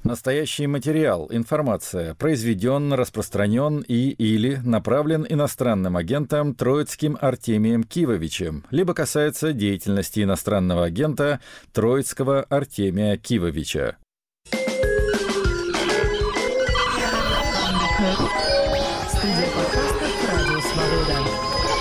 Настоящий материал, информация произведен, распространен или направлен иностранным агентом Троицким Артемием Кивовичем, либо касается деятельности иностранного агента Троицкого Артемия Кивовича. Студия подкастов «Радио Свобода».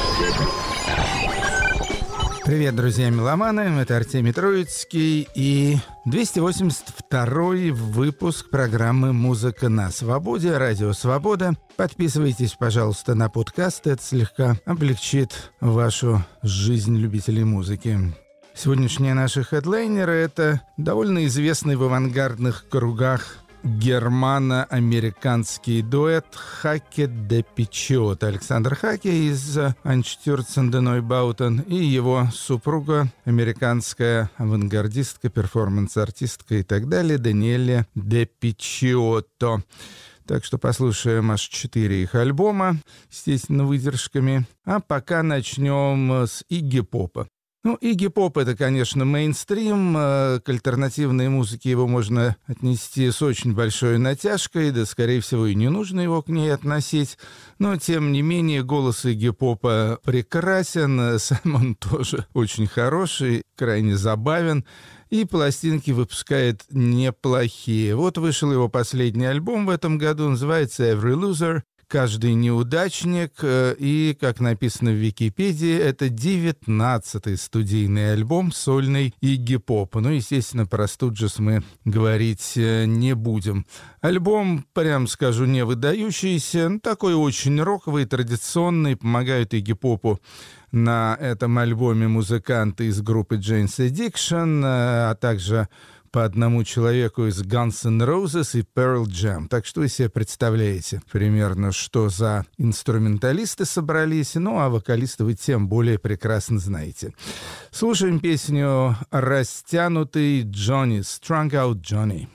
Привет, друзья меломаны, это Артемий Троицкий и 282-й выпуск программы «Музыка на свободе», «Радио Свобода». Подписывайтесь, пожалуйста, на подкаст, это слегка облегчит вашу жизнь любителей музыки. Сегодняшние наши хедлайнеры — это довольно известный в авангардных кругах германо-американский дуэт Хаке де Пичиот. Александр Хаке из Einstürzen der Neubauten и его супруга, американская авангардистка, перформанс-артистка и так далее, Даниэле де Пичиотто. Так что послушаем аж 4 их альбома, естественно, выдержками. А пока начнем с Игги Попа. Игги Поп — это, конечно, мейнстрим. К альтернативной музыке его можно отнести с очень большой натяжкой, да, скорее всего, и не нужно его к ней относить. Но, тем не менее, голос Игги Попа прекрасен, сам он тоже очень хороший, крайне забавен, и пластинки выпускает неплохие. Вот вышел его последний альбом в этом году, называется «Every Loser». «Каждый неудачник», и, как написано в Википедии, это 19-й студийный альбом сольный Игги Попа. Естественно, про Студжес мы говорить не будем. Альбом, прям скажу, не выдающийся, такой очень роковый, традиционный, помогают Игги Попу на этом альбоме музыканты из группы Jane's Addiction, а также по одному человеку из Guns N' Roses и Pearl Jam. Так что вы себе представляете примерно, что за инструменталисты собрались, а вокалисты вы тем более прекрасно знаете. Слушаем песню «Растянутый Джонни», «Strung Out Johnny».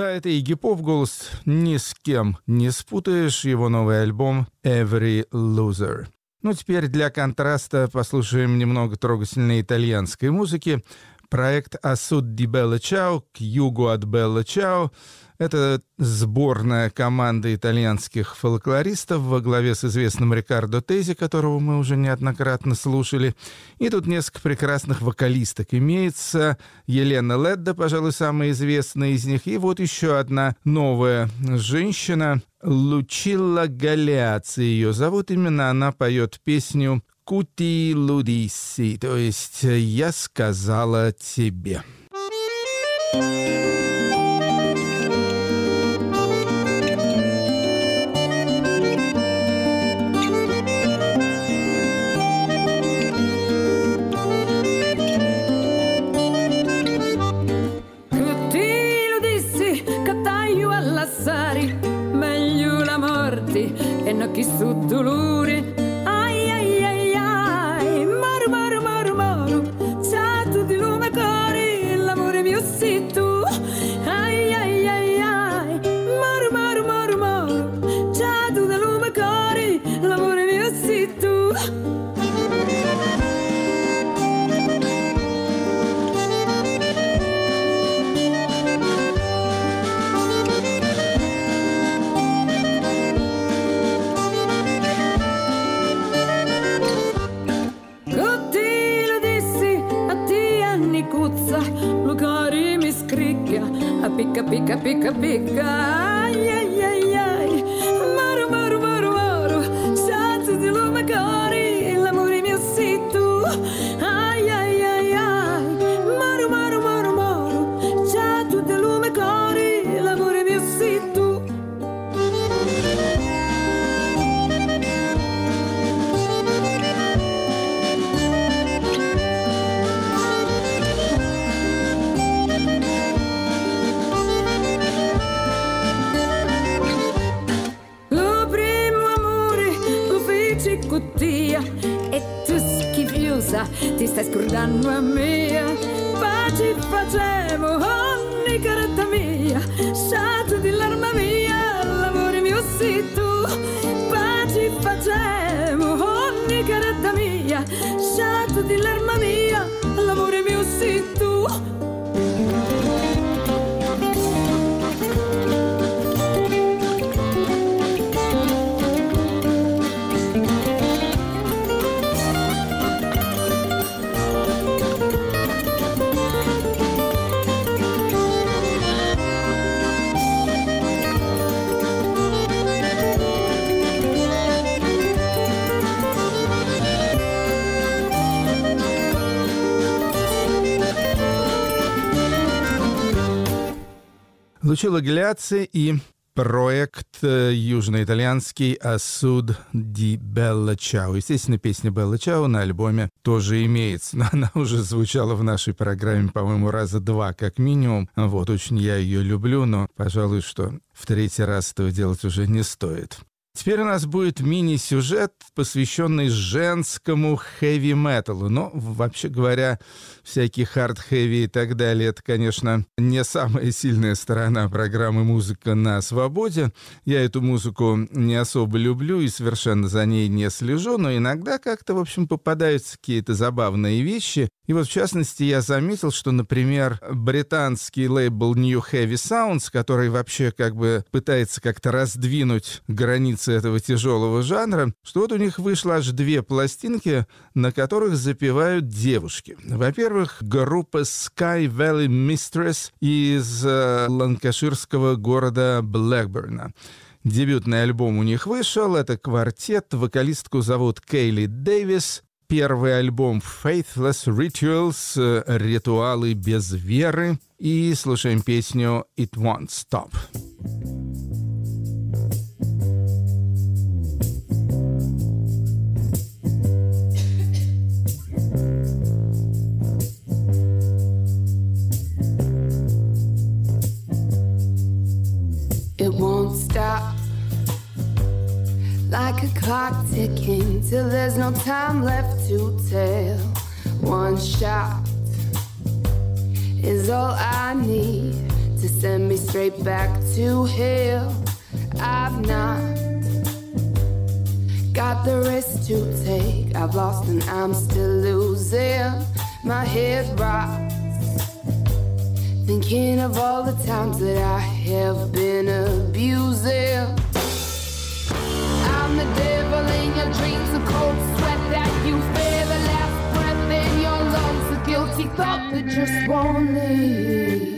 это Игги Поп, голос ни с кем не спутаешь, его новый альбом «Every Loser». Ну, теперь для контраста послушаем немного трогательной итальянской музыки. Проект «A Sud di Bella Ciao», «К югу от Белла Чао». Это сборная команда итальянских фольклористов во главе с известным Рикардо Тези, которого мы уже неоднократно слушали. И тут несколько прекрасных вокалисток имеется. Елена Ледда, пожалуй, самая известная из них. И вот еще одна новая женщина, Лучилла Галеаци ее зовут. Именно она поет песню «Кути лудисси», то есть «Я сказала тебе». E non chi su dolore ai ai ai ai maru maru maru maru c'ha tutti lume cori l'amore mio sei tu ai ai ai ai maru maru maru maru c'ha tutti lume cori l'amore mio sei tu. Picca picca picca picca ai ai ai ai maru maru maru maru c'ha di lume cori l'amore mio sei tu ai ai ai ai maru maru maru maru c'ha di lume cori l'amore mio sei tu. E tu schifiosa ti stai scordando a me, pace facciamo ogni caretta mia, sciato di l'arma mia, l'amore mio sei tu, pace facciamo ogni caretta mia, sciato di l'arma mia, l'amore mio sei tu. Лучилла Галеаци и проект южноитальянский «A Sud di Bella Ciao». Естественно, песня «Белла Чао» на альбоме тоже имеется, но она уже звучала в нашей программе, по-моему, раза два как минимум. Вот, очень я ее люблю, но, пожалуй, что в третий раз этого делать уже не стоит. Теперь у нас будет мини-сюжет, посвященный женскому хэви-металу. Но, вообще говоря, всякий хард-хэви и так далее, это, конечно, не самая сильная сторона программы «Музыка на свободе». Я эту музыку не особо люблю и совершенно за ней не слежу, но иногда как-то, в общем, попадаются какие-то забавные вещи. И вот, в частности, я заметил, что, например, британский лейбл New Heavy Sounds, который вообще как бы пытается как-то раздвинуть границы этого тяжелого жанра, что вот у них вышло аж 2 пластинки, на которых запевают девушки. Во-первых, группа Sky Valley Mistress из ланкаширского города Блэкберна. Дебютный альбом у них вышел, это квартет, вокалистку зовут Кейли Дэвис. Первый альбом Faithless Rituals, ритуалы без веры. И слушаем песню It Won't Stop. It won't stop, like a clock ticking till there's no time left to tell. One shot is all I need to send me straight back to hell. I've not got the risk to take. I've lost and I'm still losing. My head rocks, thinking of all the times that I have been abusing. I'm the devil in your dreams, a cold sweat that you fear, the last breath in your lungs, a guilty thought that just won't leave.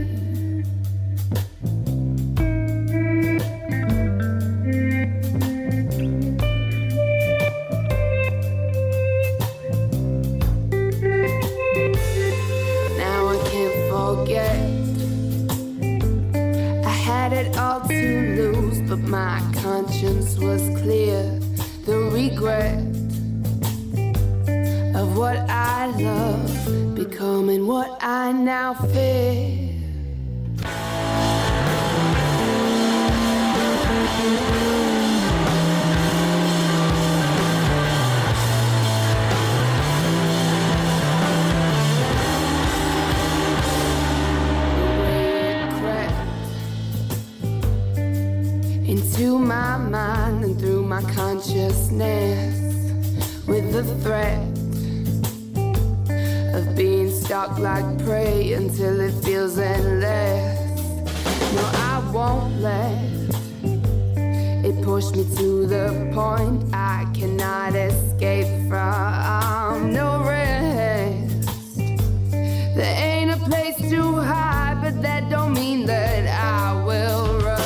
My conscience was clear. The regret of what I love becoming what I now fear. Into my mind and through my consciousness, with the threat of being stalked like prey until it feels endless. No, I won't let it push me to the point I cannot escape from. No rest. There ain't a place too high, but that don't mean that I will run.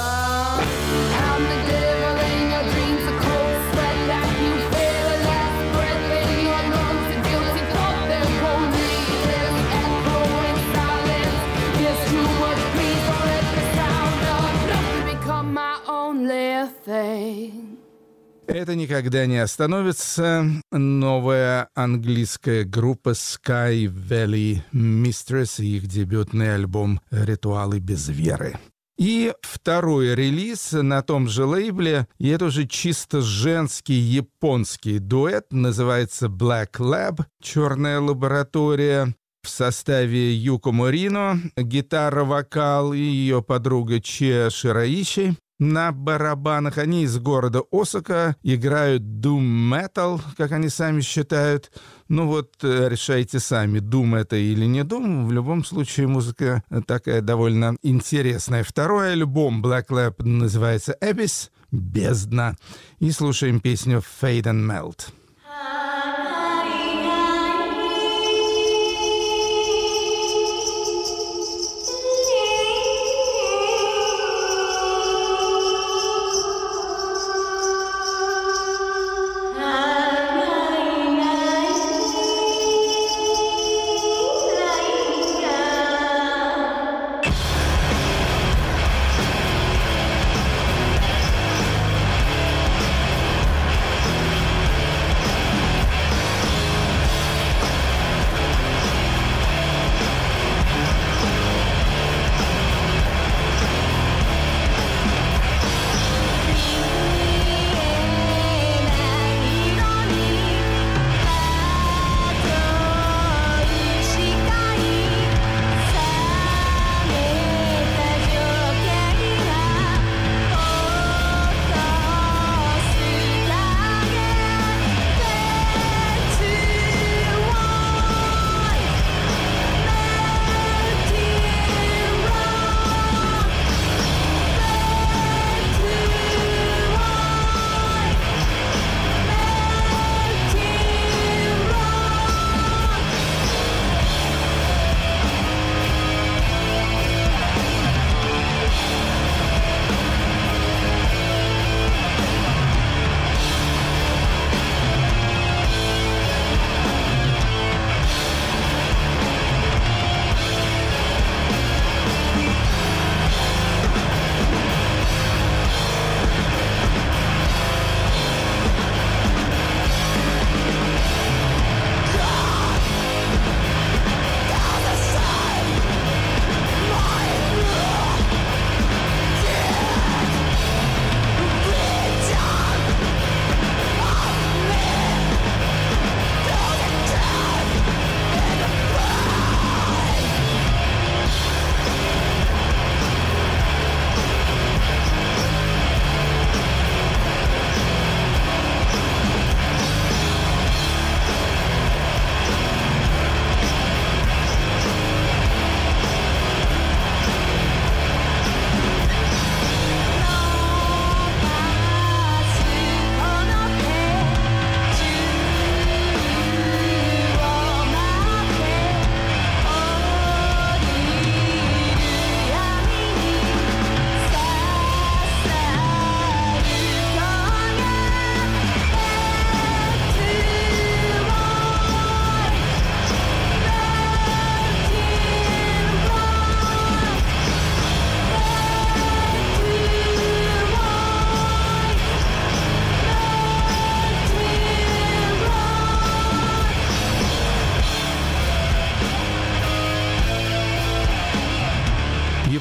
Это никогда не остановится. Новая английская группа Sky Valley Mistress и их дебютный альбом «Ритуалы без веры». И второй релиз на том же лейбле, и это уже чисто женский японский дуэт, называется Black Lab, «Черная лаборатория». В составе Юко Морино, гитара, вокал и ее подруга Чиа Шираиши. На барабанах они из города Осака играют doom metal, как они сами считают. Ну вот, решайте сами, doom это или не doom. В любом случае, музыка такая довольно интересная. Второй альбом Black Lab называется Abyss, бездна. И слушаем песню Fade and Melt.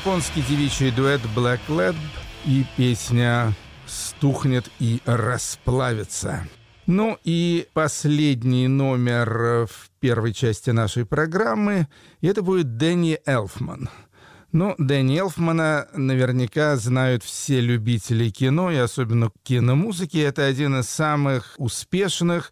японский девичий дуэт Black Lab и песня «Стухнет и расплавится». Ну и последний номер в первой части нашей программы — это будет Дэнни Элфман. Ну, Дэнни Элфмана наверняка знают все любители кино, и особенно киномузыки. Это один из самых успешных,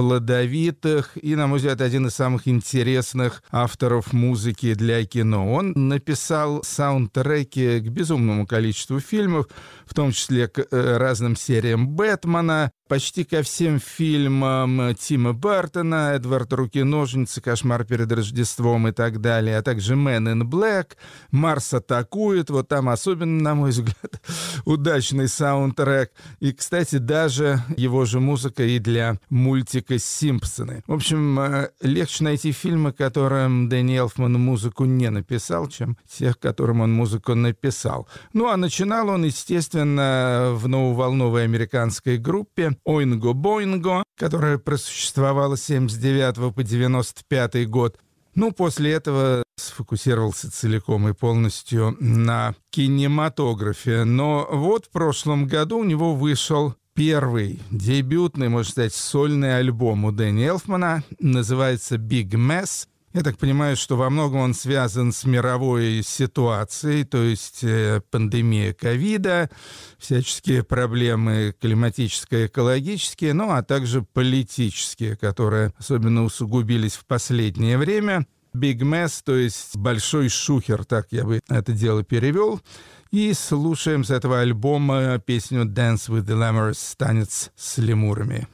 плодовитых и, на мой взгляд, один из самых интересных авторов музыки для кино. Он написал саундтреки к безумному количеству фильмов, в том числе к разным сериям Бэтмена, почти ко всем фильмам Тима Бертона, «Эдвард Руки-ножницы», «Кошмар перед Рождеством» и так далее, а также «Men in Black», «Марс атакует». Вот там особенно, на мой взгляд, удачный саундтрек. И, кстати, даже его же музыка и для мультика «Симпсоны». В общем, легче найти фильмы, которым Дэнни Элфман музыку не написал, чем тех, которым он музыку написал. Ну, а начинал он, естественно, в нововолновой американской группе Oingo Boingo, которая просуществовала с 79 по 95 год. Ну, после этого сфокусировался целиком и полностью на кинематографе. Но вот в прошлом году у него вышел первый дебютный, можно сказать, сольный альбом у Дэнни Элфмана. Называется «Big Mess». Я так понимаю, что во многом он связан с мировой ситуацией, то есть пандемия ковида, всяческие проблемы климатические, экологические, ну а также политические, которые особенно усугубились в последнее время. Big Mess, то есть большой шухер, так я бы это дело перевел. И слушаем с этого альбома песню «Dance with the Lemurs», «Танец с лемурами».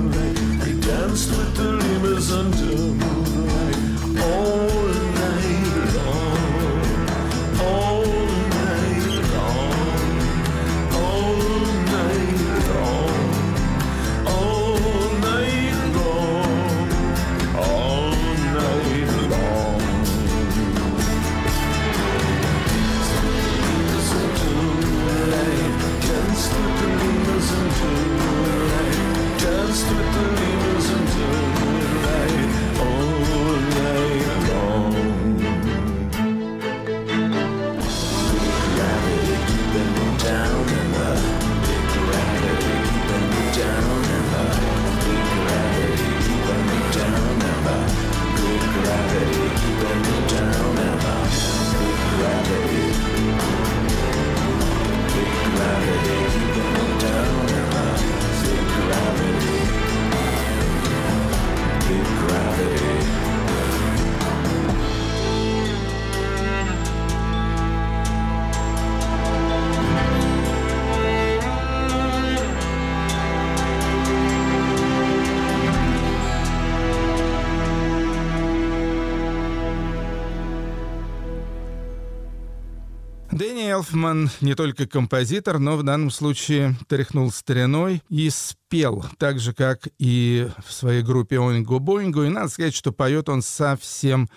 Danced with the lemurs under moonlight all night. Дэнни Элфман не только композитор, но в данном случае тряхнул стариной и спел, так же, как и в своей группе «Оинго Боинго». И надо сказать, что поет он совсем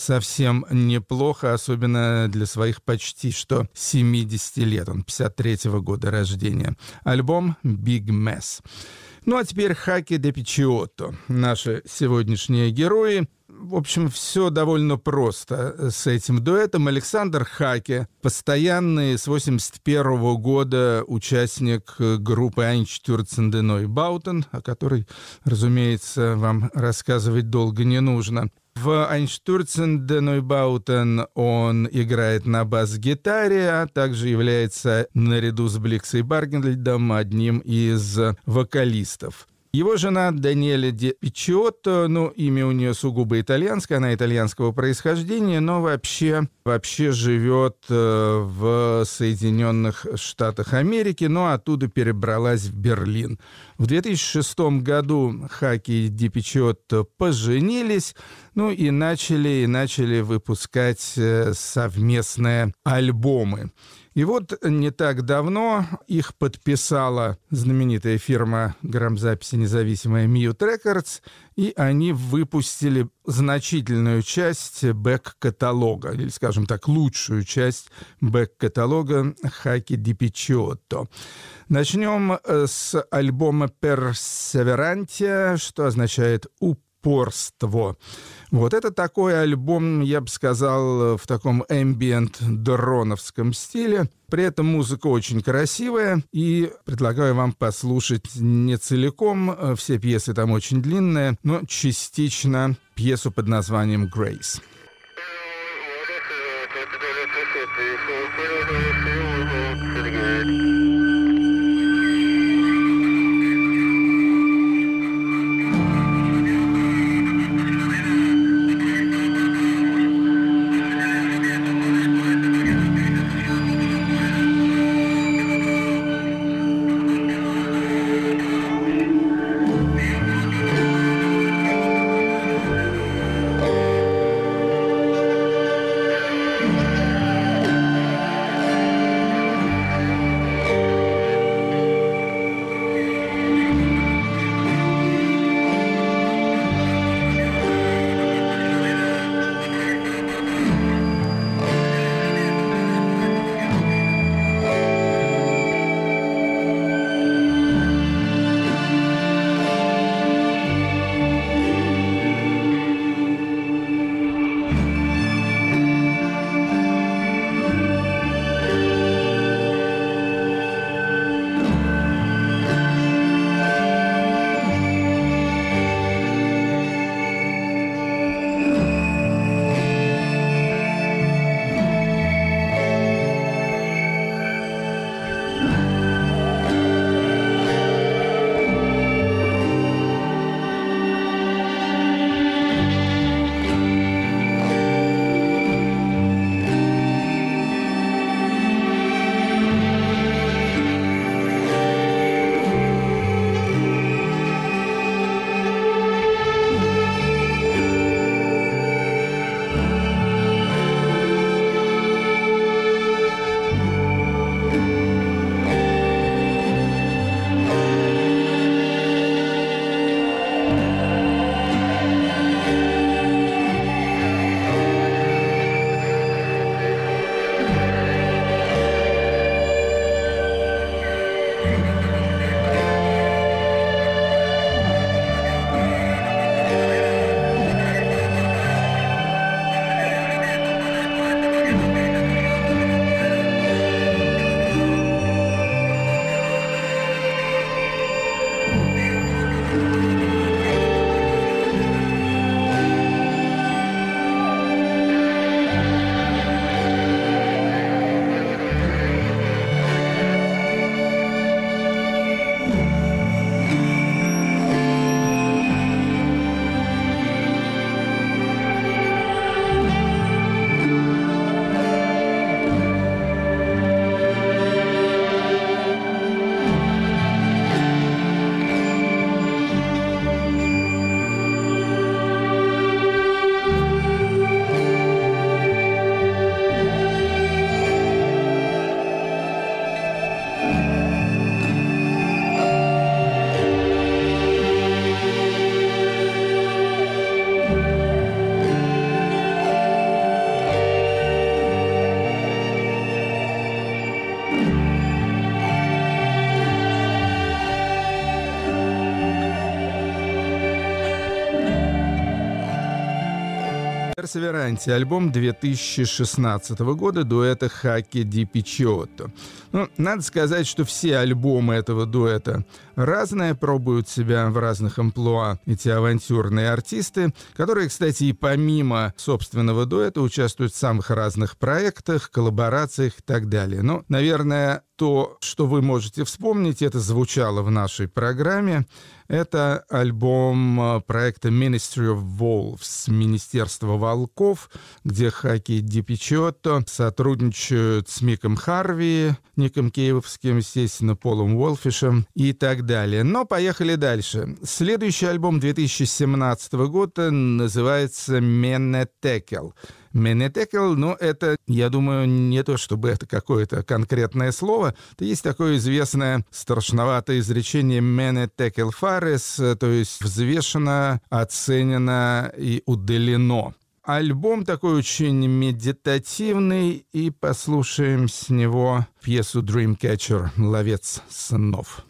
неплохо, особенно для своих почти что 70 лет. Он 53-го года рождения. Альбом «Big Mess». Ну а теперь Хаки де Пичиотто, наши сегодняшние герои. В общем, все довольно просто с этим дуэтом. Александр Хаке, постоянный с 81 года участник группы «Einstürzende Neubauten», о которой, разумеется, вам рассказывать долго не нужно. В «Einstürzende Neubauten» он играет на бас-гитаре, а также является, наряду с Бликсой Баргельдом, одним из вокалистов. Его жена Даниэля де Пичиотто, имя у нее сугубо итальянское, она итальянского происхождения, но вообще живет в Соединенных Штатах Америки, но оттуда перебралась в Берлин. В 2006 году Хаки и де Пичиотто поженились, и начали выпускать совместные альбомы. И вот не так давно их подписала знаменитая фирма грамзаписи независимая Mute Records, и они выпустили значительную часть бэк-каталога, или, скажем так, лучшую часть бэк-каталога Хаки де Пичиотто. Начнем с альбома «Perseverantia», что означает «упорство». Вот это такой альбом, я бы сказал, в таком эмбиент-дроновском стиле. При этом музыка очень красивая, и предлагаю вам послушать не целиком, все пьесы там очень длинные, но частично пьесу под названием «Grace». Perseverante, альбом 2016 года дуэта Хакке ди Пичиотто. Надо сказать, что все альбомы этого дуэта разные, пробуют себя в разных амплуа эти авантюрные артисты, которые, кстати, и помимо собственного дуэта участвуют в самых разных проектах, коллаборациях и так далее. Наверное, то, что вы можете вспомнить, это звучало в нашей программе. Это альбом проекта Ministry of Wolves, Министерство волков, где Хакке ди Пичиотто сотрудничают с Миком Харви, Ником Кейвовским, естественно, Полом Уолфишем и так далее. Но поехали дальше. Следующий альбом 2017 года называется «Менетекел». Менетекел, это, я думаю, не то чтобы это какое-то конкретное слово. Это есть такое известное страшноватое изречение «Менетекел фарес», то есть взвешено, оценено и удалено. Альбом такой очень медитативный, и послушаем с него пьесу «Dreamcatcher» «Ловец снов».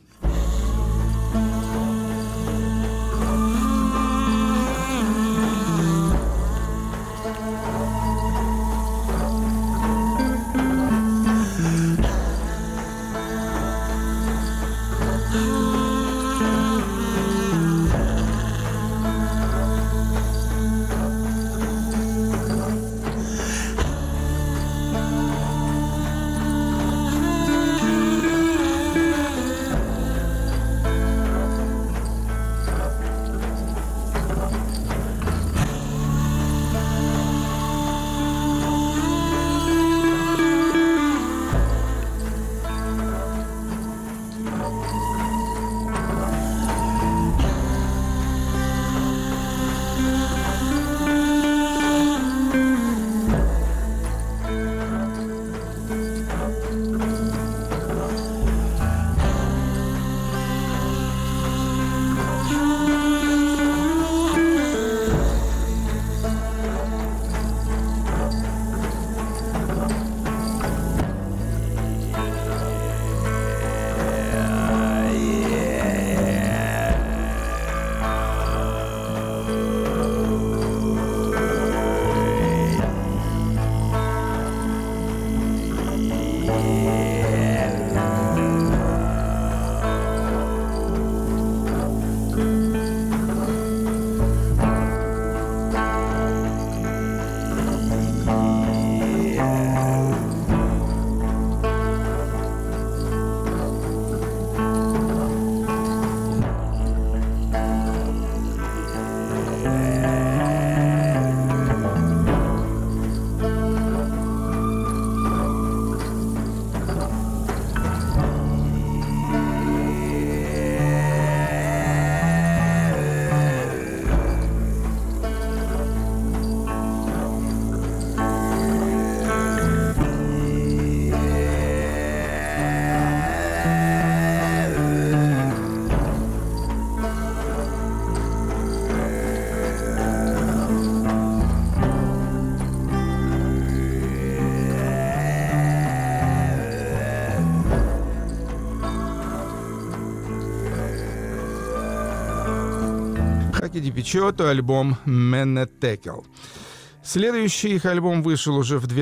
Хакке ди Пичиотто, альбом «Менетекел». Следующий их альбом вышел уже в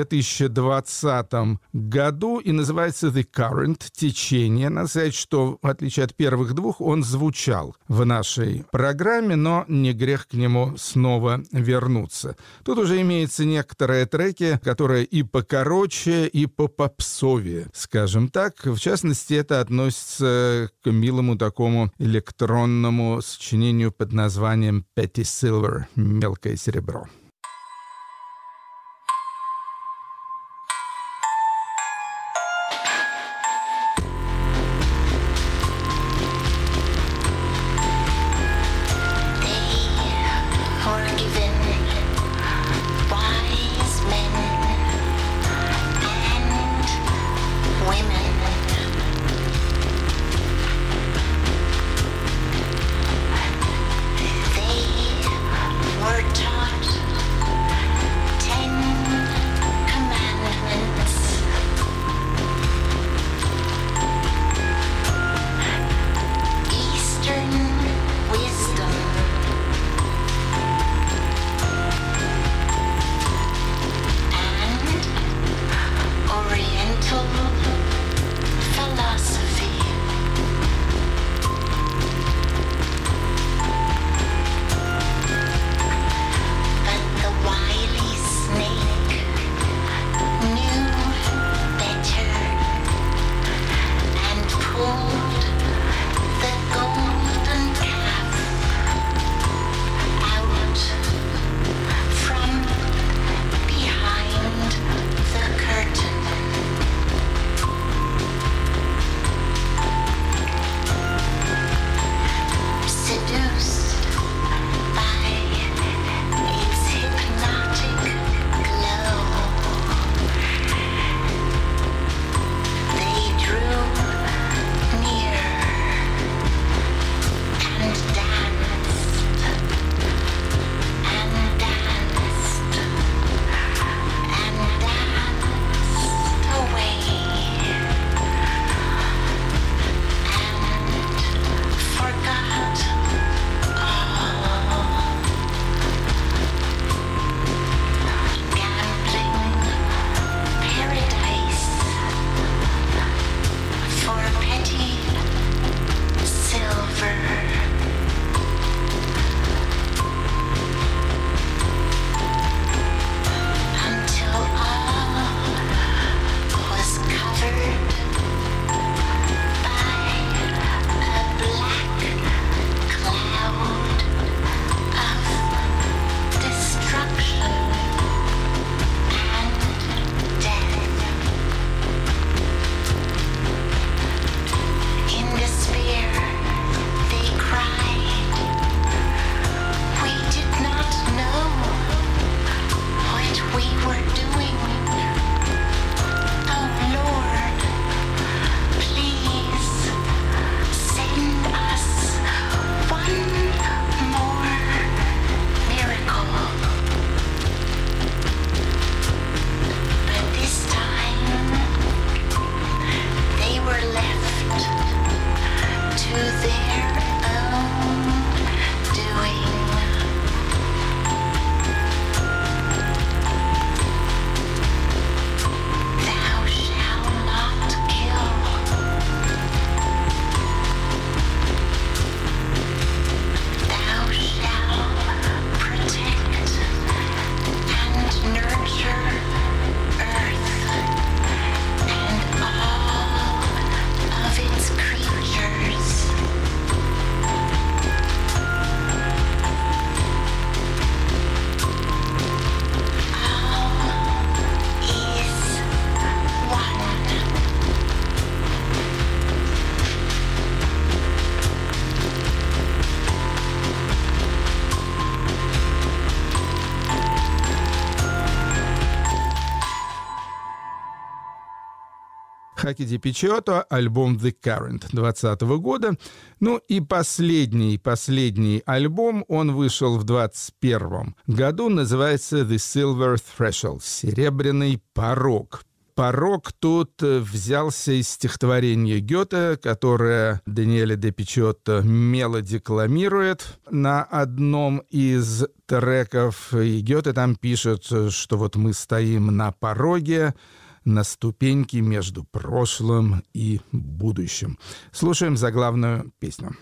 2020 году и называется «The Current», «Течение». Надо сказать, что, в отличие от первых двух, он звучал в нашей программе, но не грех к нему снова вернуться. Тут уже имеются некоторые треки, которые и покороче, и попопсовее, скажем так. В частности, это относится к милому такому электронному сочинению под названием «Petty Silver» — «Мелкое серебро». Were taught Хаки ди Пичиото, альбом The Current 2020 года. Ну и последний альбом, он вышел в 2021 году, называется The Silver Threshold, «Серебряный порог». Порог тут взялся из стихотворения Гёте, которое Даниэле де Пичиотто мелодекламирует на одном из треков. И Гёте там пишет, что вот мы стоим на пороге, на ступеньке между прошлым и будущим. Слушаем заглавную песню.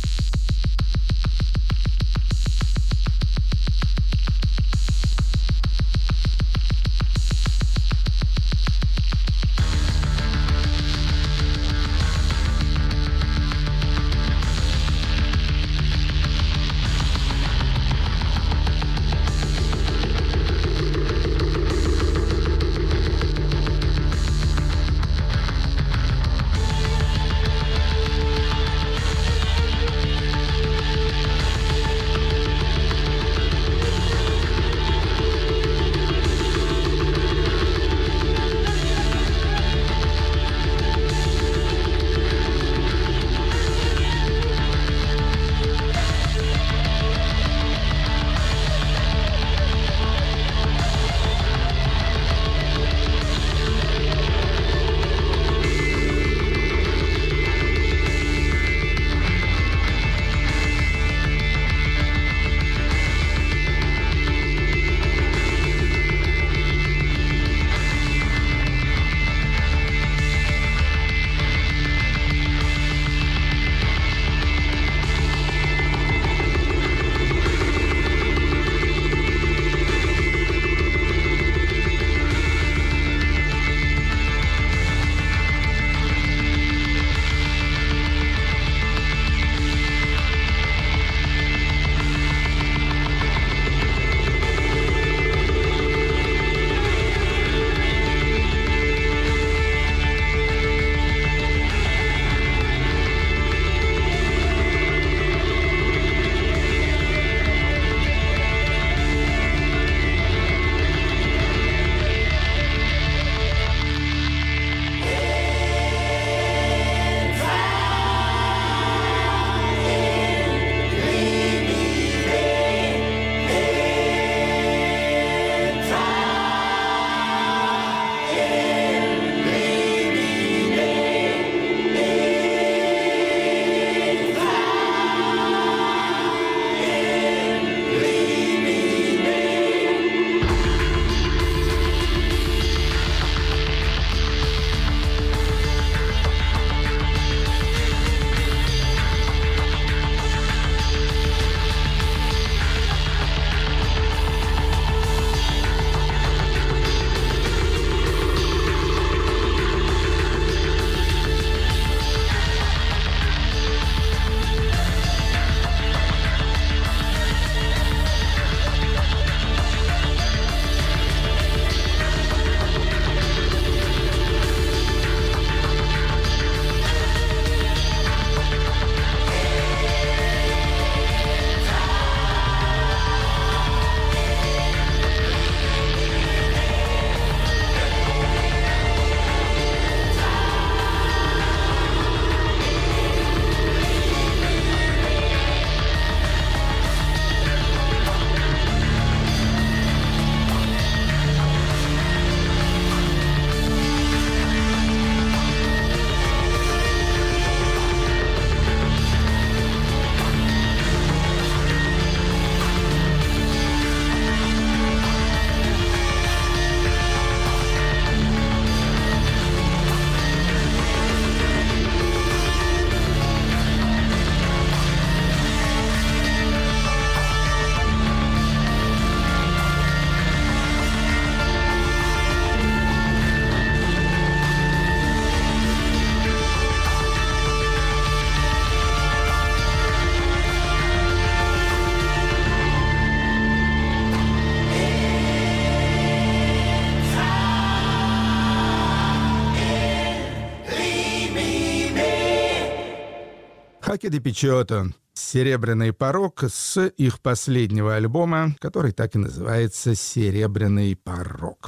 Хаки ди Пичиото, «Серебряный порог» с их последнего альбома, который так и называется «Серебряный порог».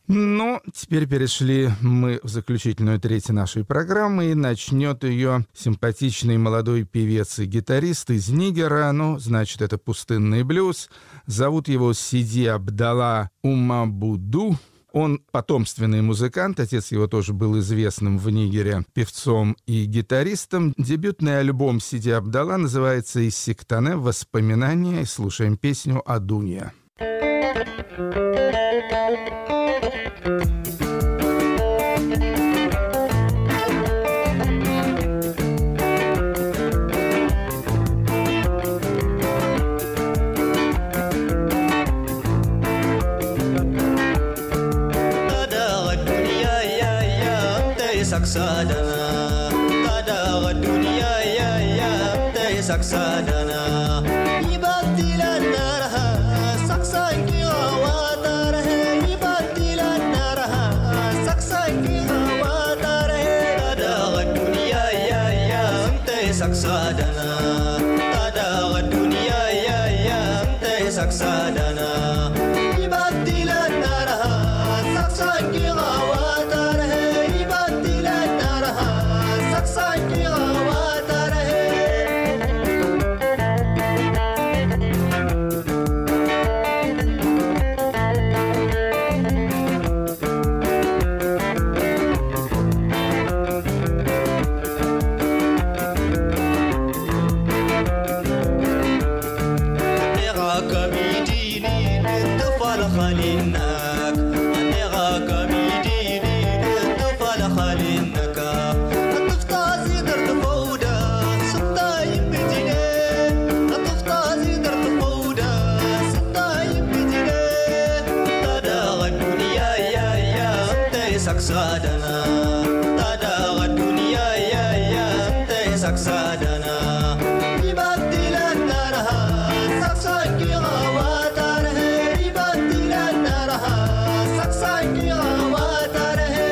Ну, теперь перешли мы в заключительную треть нашей программы, и начнет ее симпатичный молодой певец и гитарист из Нигера, ну, значит, это пустынный блюз. Зовут его Сиди Абдалла Умабуду. Он потомственный музыкант, отец его тоже был известным в Нигере певцом и гитаристом. Дебютный альбом Сиди Абдалла называется «Иссиктане. Воспоминания», и слушаем песню «Адунья». Saksadana, tada dunia ya ya, te saksadana. Ibadilan naraha, saksangi awatar hai. Ibadilan naraha, saksangi awatar hai. Tada dunia ya ya, te saksadana. Tada dunia ya ya, te saksadana. Ibadilan naraha, saksangi awatar hai. Saksadana, tada dunia ya ya, te saksadana. Ibadilan naraha, saksangi awatar hai. Ibadilan naraha, saksangi awatar hai.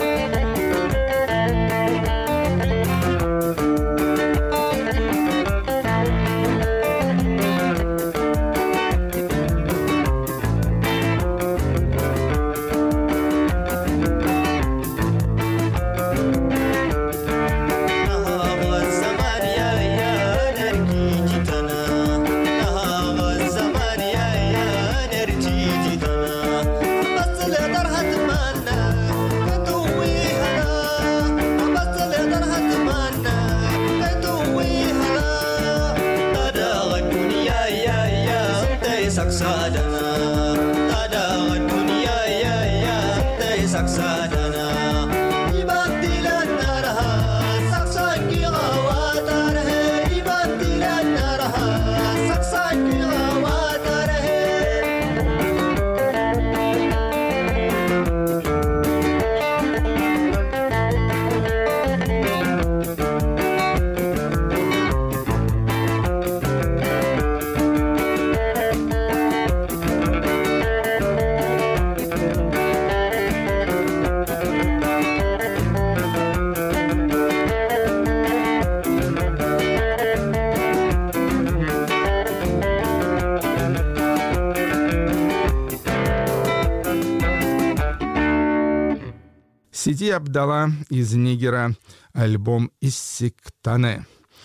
Сиди Абдалла из Нигера, альбом «Иссиктане».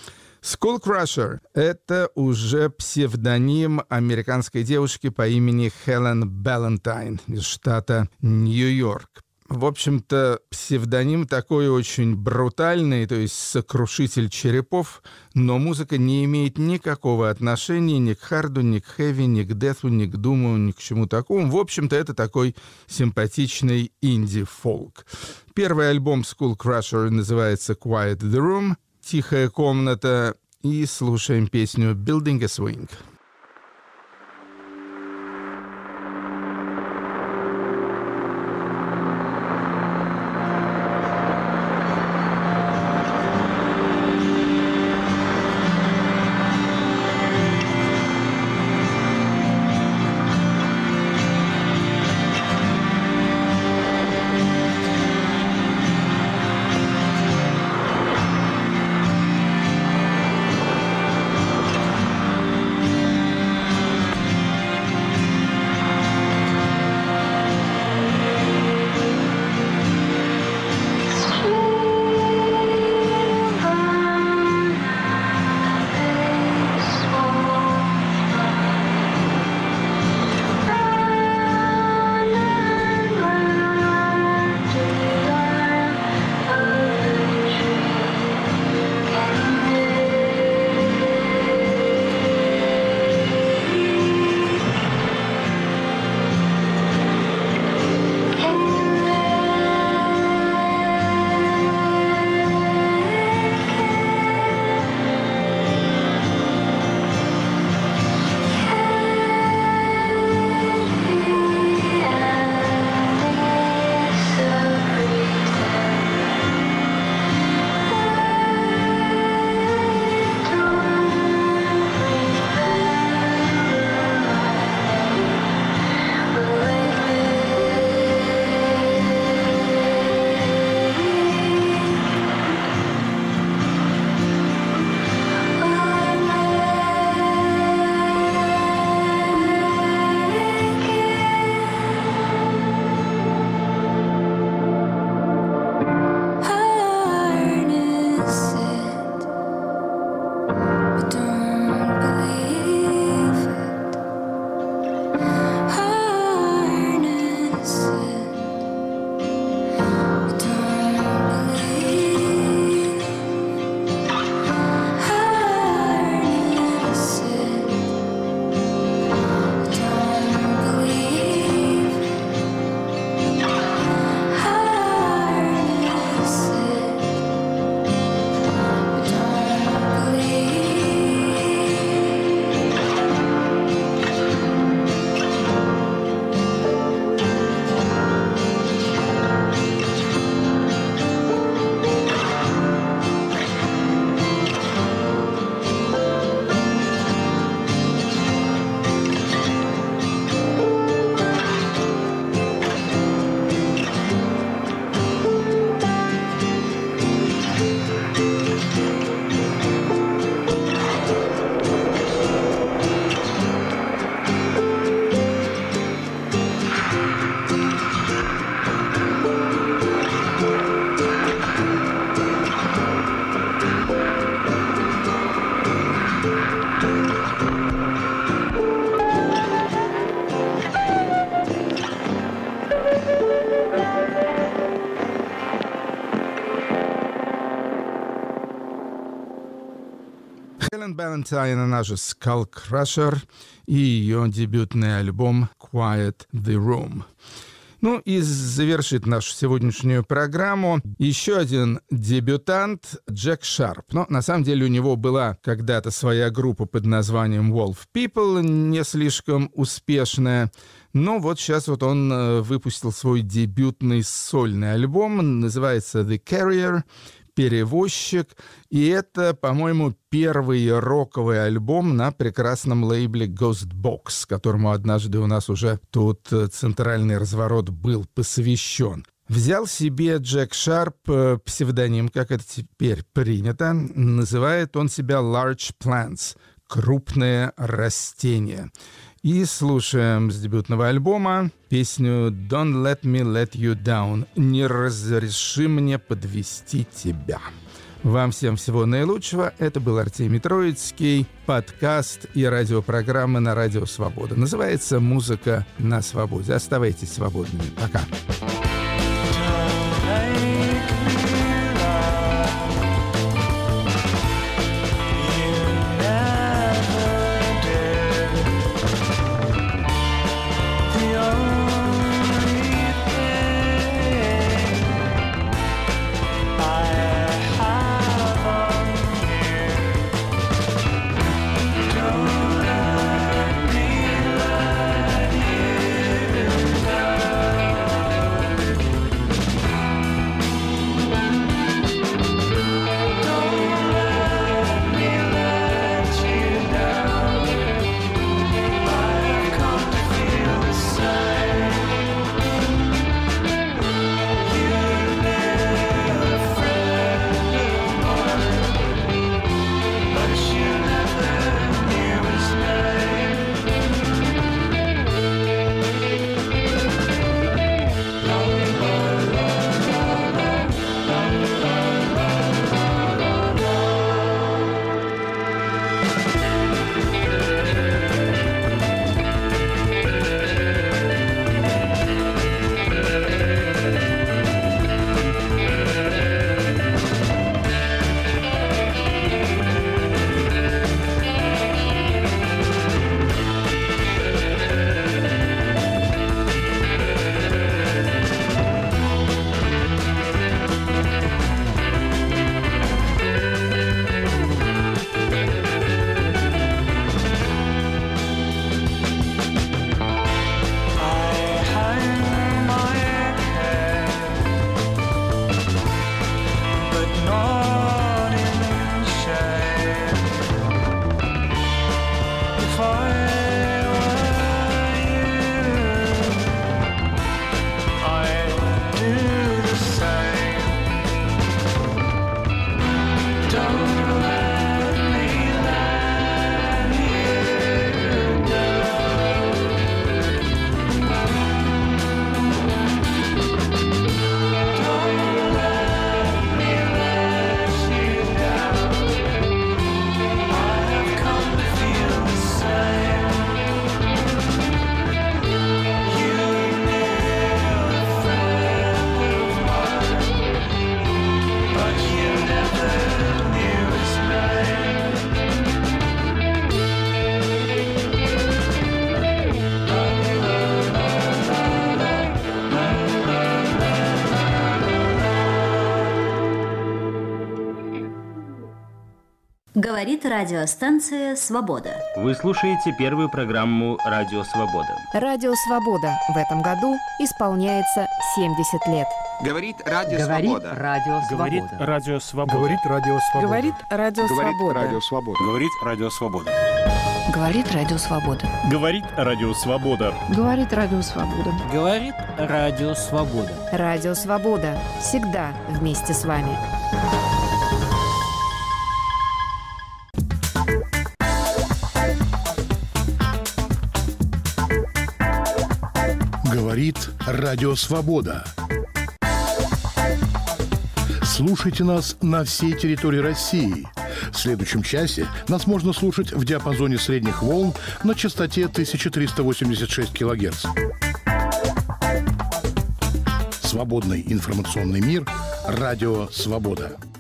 Skull Crusher — это уже псевдоним американской девушки по имени Хелен Балентайн из штата Нью-Йорк. В общем-то, псевдоним такой очень брутальный, то есть сокрушитель черепов, но музыка не имеет никакого отношения ни к харду, ни к хэви, ни к дефу, ни к думу, ни к чему такому. В общем-то, это такой симпатичный инди-фолк. Первый альбом Skull Crusher называется «Quiet the Room», «Тихая комната», и слушаем песню «Building a Swing». Хелен Балентайн, она же Skull Crusher, и ее дебютный альбом Quiet the Room. Ну и завершит нашу сегодняшнюю программу еще один дебютант Джек Шарп. Но на самом деле у него была когда-то своя группа под названием Wolf People, не слишком успешная. Но вот сейчас вот он выпустил свой дебютный сольный альбом, называется The Carrier, «Перевозчик», и это, по-моему, первый роковый альбом на прекрасном лейбле Ghost Box, которому однажды у нас уже тут центральный разворот был посвящен. Взял себе Джек Шарп псевдоним, как это теперь принято, называет он себя Large Plants, крупные растения. И слушаем с дебютного альбома песню «Don't let me let you down», «Не разреши мне подвести тебя». Вам всем всего наилучшего. Это был Артемий Троицкий, подкаст и радиопрограмма на Радио Свобода. Называется «Музыка на свободе». Оставайтесь свободными. Пока. Говорит радиостанция «Свобода». Вы слушаете первую программу «Радио Свобода». Радио «Свобода» в этом году исполняется 70 лет. Говорит Радио Свобода. Говорит Радио Свобода. Говорит Радио Свобода. Говорит Радио Свобода. Говорит Радио Свобода. Говорит Радио Свобода. Говорит Радио Свобода. Говорит Радио Свобода. Говорит Радио Свобода. Радио Свобода. Всегда вместе с вами. Говорит Радио Свобода. Слушайте нас на всей территории России. В следующем часе нас можно слушать в диапазоне средних волн на частоте 1386 кГц. Свободный информационный мир. Радио Свобода.